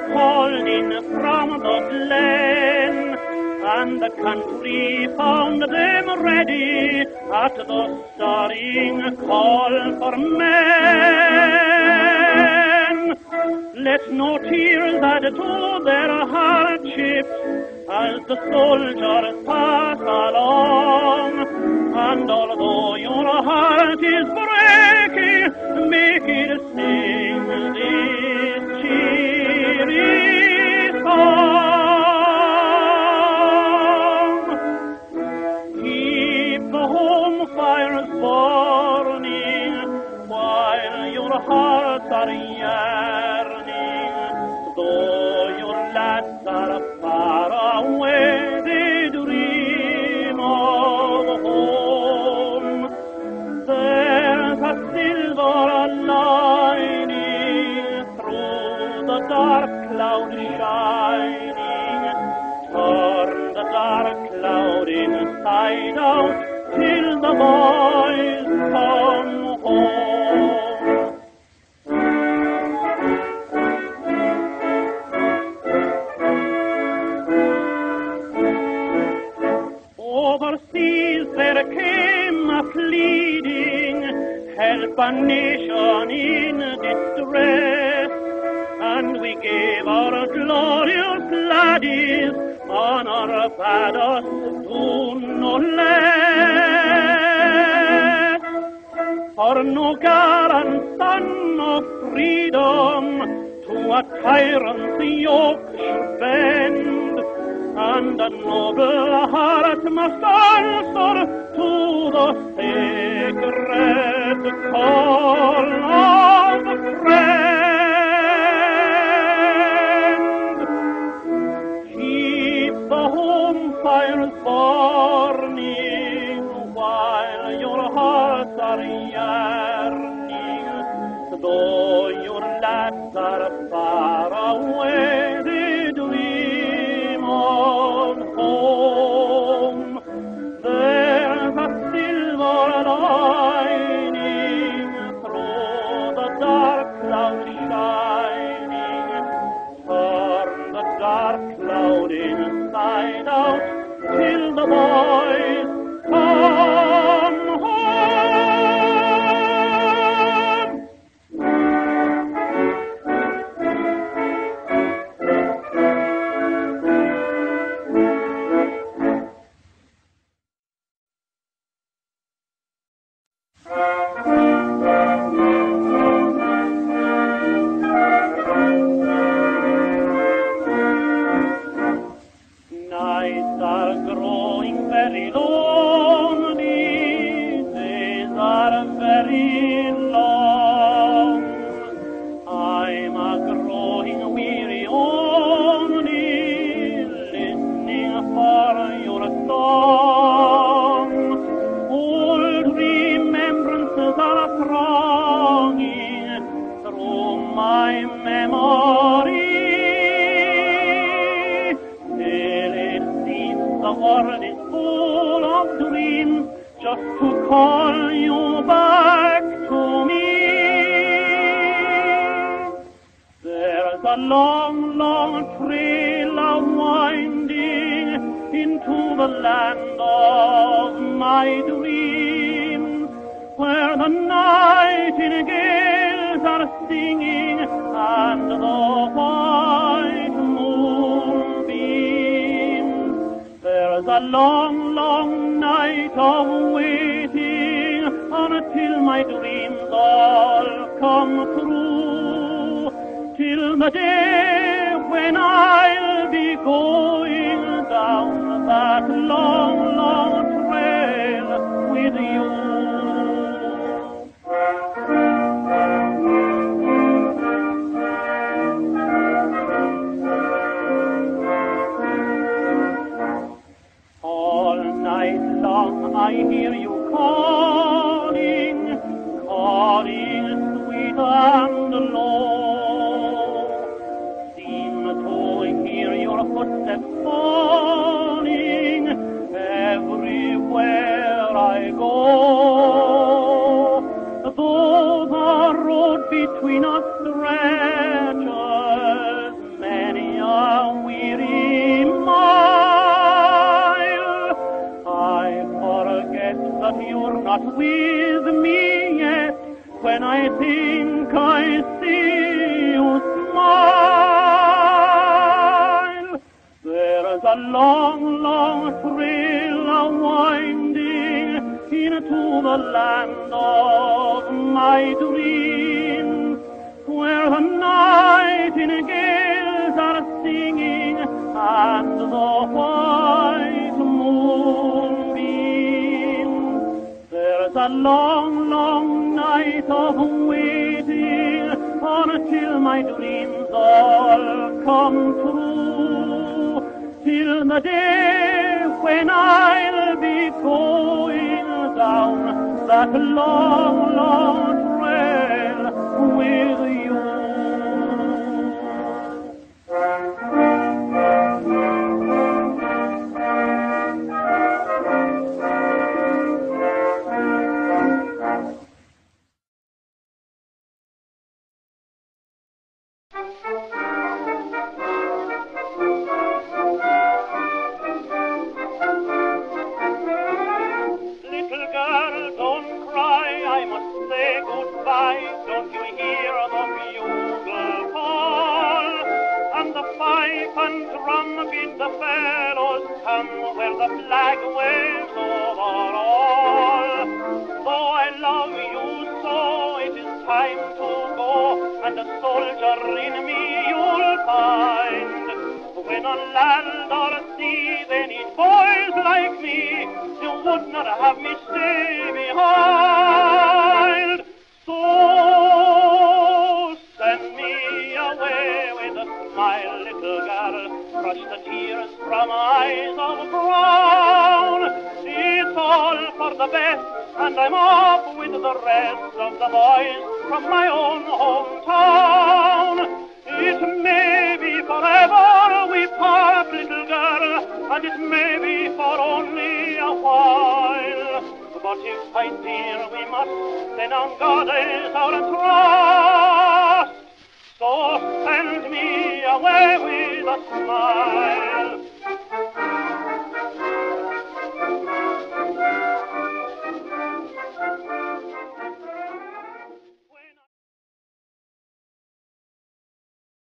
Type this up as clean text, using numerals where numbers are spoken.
called in from the glen, and the country found them ready at the stirring call for men. Let no tears add to their hardships as the soldiers pass along, and although your heart is breaking, make it sing this cheery song. Keep the home fires burning while your hearts are yearning, though your lads are far away, they dream of home. There's a silver lining through the dark cloud shining. Turn the dark cloud inside out till the boys come home. Overseas there came a pleading, help a nation in distress, and we gave our glorious laddies honor bade us do no less. For no gallant son of freedom to a tyrant's yoke should bend, and a noble heart must answer to the sacred call of a friend. Keep the home fires burning while your hearts are yearning, though your lads are far away, they dream of home. There's a silver lining through the dark cloud shining. Turn the dark cloud inside out till the boys come home. Nights are growing very lonely, days are very long. I'm a growing weary only, listening for your song. Old remembrances are thronging through my memory. The world is full of dreams just to call you back to me. There's a long, long trail a winding into the land of my dreams, where the nightingales are singing and the white moon beams. There's a long, long night of waiting until my dreams all come true, till the day when I'll be going down that long, long trail with you. I hear you calling, calling sweet and low. Seem to hear your footsteps falling everywhere I go. Though the road between us stretches not with me yet. When I think I see you smile, there's a long, long trail a-winding into the land of my dreams, where the nightingales are singing and the white moonbeams. There's a long, long night of waiting until my dreams all come true, till the day when I'll be going down that long, long trail with you. Little girl, don't cry, I must say goodbye. Don't you hear the bugle call? And the fife and drum beat the fellows come where the flag waves over all. Though I love you so, it is time to go, and a soldier in me you'll find. When on land or sea they need boys like me, you would not have me stay behind. So send me away with a smile, little girl. Brush the tears from eyes of brown. It's all for the best, and I'm off with the rest of the boys from my own hometown. It may be forever we part, little girl, and it may be for only a while. But if I fear we must, then on God is our trust. So send me away with a smile.